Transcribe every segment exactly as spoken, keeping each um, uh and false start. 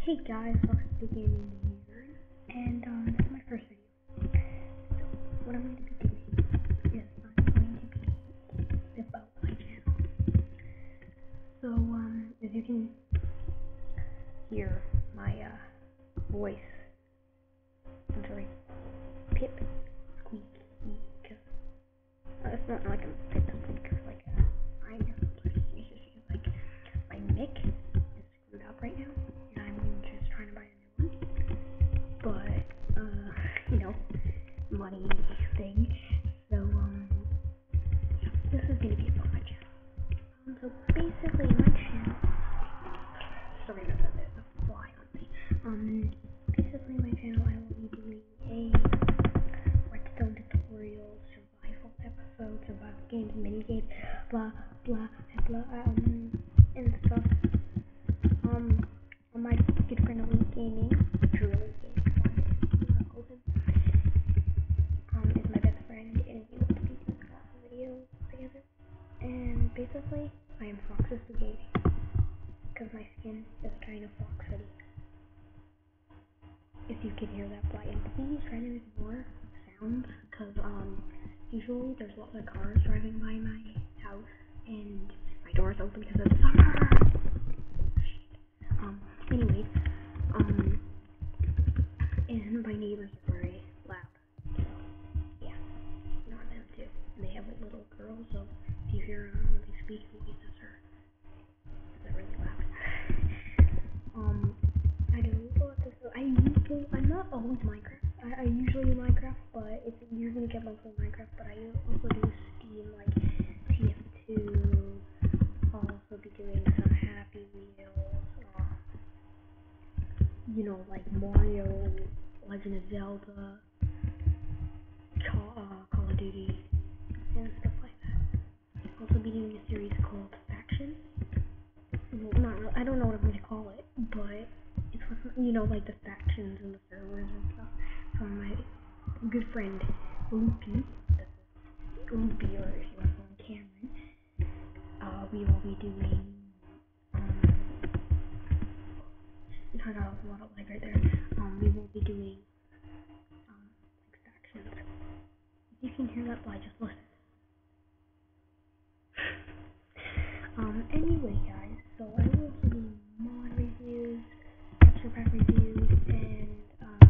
Hey guys, welcome to Gaming here, and um, this is my first video. So, what I'm going to be doing is I'm going to be about my channel. So, um, as you can hear my uh, voice, I'm sorry, pip squeaky, because uh, it's not like a pip squeaky, like a I know, it's just like my mic is screwed up right now. Trying to buy a new one, but uh, you know, money thing. So um, this is gonna be about my channel. Um, so basically, my channel. Sorry about that. There's a fly on me. Um, basically, my channel, I will be doing a redstone tutorial, survival episode, survival games, mini games, blah blah and blah um and stuff. Um. My good friend Elite Gaming, Truly Gaming, um, is my best friend, and we will be making videos together. And basically, I am Foxes to Gaming, because my skin is kind of foxy. If you can hear that fly, and please try to ignore sounds, because um, usually there's lots of cars driving by my house, and my door is open because it's summer. Um, anyways, um, and my neighbors are very loud, so, yeah, ignore them too, and they have a little girl, so if you hear them really speak, maybe that's her, they're really loud. um, I don't know what this is, I usually, I'm not always Minecraft, I, I usually do Minecraft, but it's, you're gonna get mostly Minecraft, but I also do Steam, like, T F two, I'll also be doing some Happy Wheels, you know, like Mario, Legend of Zelda, Call, uh, Call of Duty, and stuff like that. I'll also be doing a series called Factions. Well, not really, I don't know what I'm going to call it, but it's with, you know, like the factions and the servers and stuff from my good friend Loopy, Loopy, or if you want to call him Cameron. Uh, we will be doing, um, I got a lot of lag right there. Um, we will be doing, um, like factions. If you can hear that fly, just listen. um, anyway, guys, so I will also do mod reviews, texture pack reviews, and, um,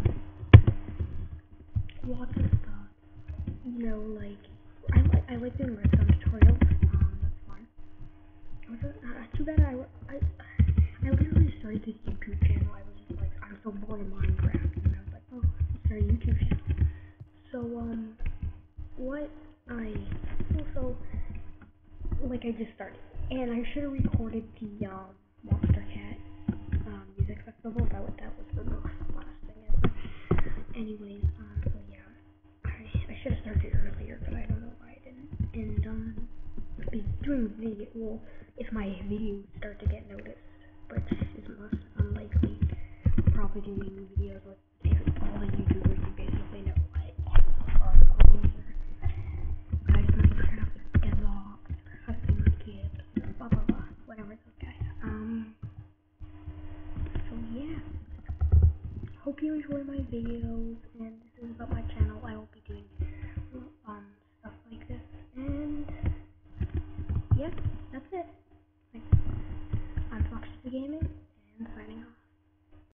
lots of stuff. You know, like, I like, I like doing redstone tutorials, um, that's fun. Also, uh, too bad I, I, I literally started this YouTube channel. I was just like, I'm so bored of Minecraft, and I was like, oh, let's start a YouTube channel. So, um, what I also, like, I just started, and I should have recorded the, um, Monster Cat, um, music festival. That was, that was the last thing ever. Anyways, um, so yeah, I, I should have started earlier, but I don't know why I didn't. And, um, I'll be doing video, well, if my videos start to get noticed, which is most unlikely, probably doing videos with all the YouTubers you basically know, like Sparkles, Guys Minecraft, Deadlock, Customer Kid, blah blah blah, whatever those guys. Um, so yeah, hope you enjoy my videos, and this is about my channel. I will be doing, um, stuff like this, and yeah, that's it. I'm Foxes to Gaming.